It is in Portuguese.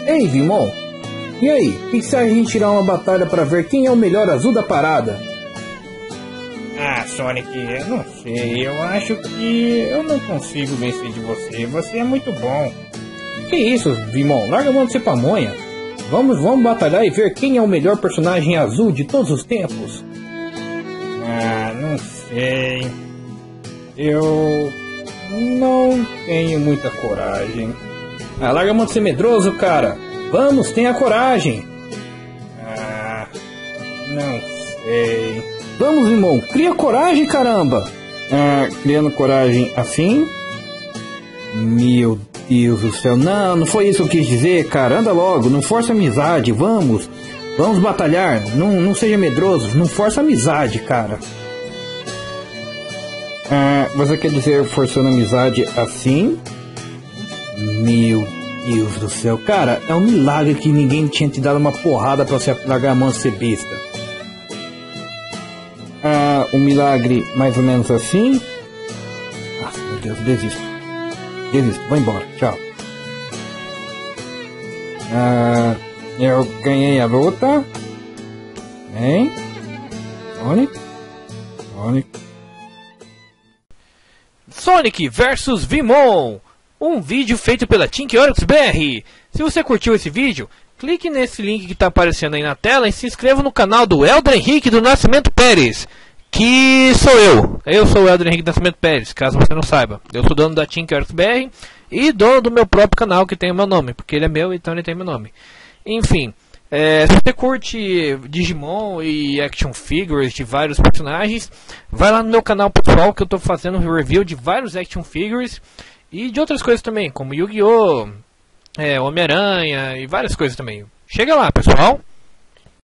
Ei, Vimon, e aí? O que se a gente tirar uma batalha pra ver quem é o melhor azul da parada? Ah, Sonic, eu não sei. Eu acho que eu não consigo vencer de você. Você é muito bom. Que isso, Vimon? Larga a mão de ser pamonha. Vamos batalhar e ver quem é o melhor personagem azul de todos os tempos. Ah, não sei. Eu não tenho muita coragem. Ah, larga a mão de ser medroso, cara. Vamos, tenha coragem. Ah, não sei. Vamos, irmão, cria coragem, caramba. Ah, criando coragem assim? Meu Deus do céu, não foi isso que eu quis dizer, cara. Anda logo, não força amizade, vamos batalhar, não seja medroso, não força amizade, cara. Ah, você quer dizer forçando amizade assim? Meu Deus do céu, cara, é um milagre que ninguém tinha te dado uma porrada pra você largar a mão de ser besta. Ah, um milagre mais ou menos assim? Ah, meu Deus, desisto, vou embora, tchau. Ah, eu ganhei a luta. Hein? Sonic vs Vimon, um vídeo feito pela ThinkOryx BR. Se você curtiu esse vídeo, clique nesse link que está aparecendo aí na tela e se inscreva no canal do Elder Henrique do Nascimento Pérez, que sou eu. Eu sou o Elder Henrique do Nascimento Pérez, caso você não saiba. Eu sou dono da ThinkOryx BR e dono do meu próprio canal que tem o meu nome, porque ele é meu, então ele tem meu nome. Enfim, se você curte Digimon e action figures de vários personagens, vai lá no meu canal pessoal que eu estou fazendo um review de vários action figures e de outras coisas também, como Yu-Gi-Oh!, Homem-Aranha e várias coisas também. Chega lá, pessoal!